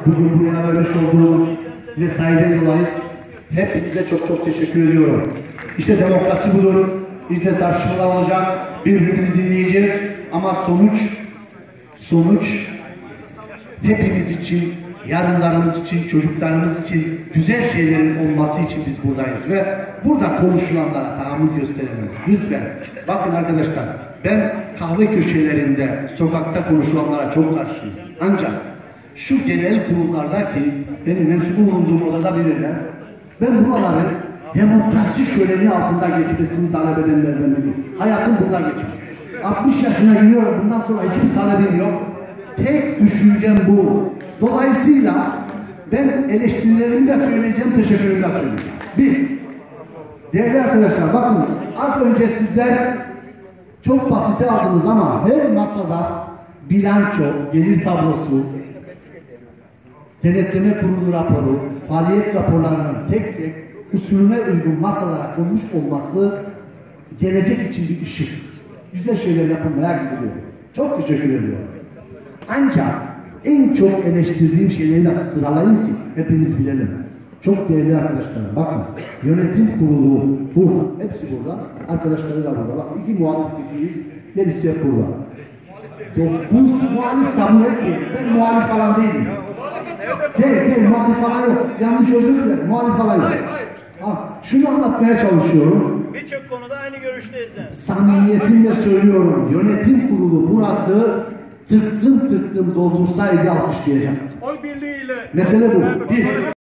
bugün buraya vermiş olduğunuz mesaiden dolayı hepinize çok çok teşekkür ediyorum. İşte demokrasi budur. İşte tartışmalar olacak. Birbirimizi dinleyeceğiz. Ama sonuç hepimiz için, yarınlarımız için, çocuklarımız için güzel şeylerin olması için biz buradayız ve burada konuşulanlara tahammül gösterelim. Lütfen. Bakın arkadaşlar, ben kahve köşelerinde, sokakta konuşulanlara çok karşıyım. Ancak şu genel kurullardaki, benim mensup bulunduğum odada bilirler, ben buraları demokrasi şöleni altında geçmesini talep edenlerden biriyim. Hayatım bunlar geçmiş. 60 yaşına giriyorum, bundan sonra hiçbir talebim yok. Tek düşüncem bu. Dolayısıyla ben eleştirilerimi de söyleyeceğim, teşekkürümü de söyleyeceğim. Bir, değerli arkadaşlar bakın, az önce sizler çok basite aldınız ama her masada bilanço, gelir tablosu, denetleme kurulu raporu, faaliyet raporlarının tek tek usulüne uygun masalara konmuş olması gelecek için bir ışık. Güzel şeyler yapılmaya gidiyor. Çok teşekkür ediyorum. Ancak en çok eleştirdiğim şeyleri de sıralayayım ki hepimiz bilelim. Çok değerli arkadaşlar, bakın yönetim kurulu burada, hepsi burada, arkadaşları da burada. Bak, 2 muhalif kişiyiz, gerisi hep burada. 9 muhalif kabul etmiyor. Ben muhalif falan değilim. Değil, muhalif falan yok. Yanlış özür dilerim, muhalif falan yok. Şunu anlatmaya çalışıyorum. Birçok konuda aynı görüşteyiz yani. Samimiyetimle söylüyorum, yönetim kurulu burası tıktım doldursa 50 alkışlayacak. Oy birliğiyle. Mesele bu. Bir.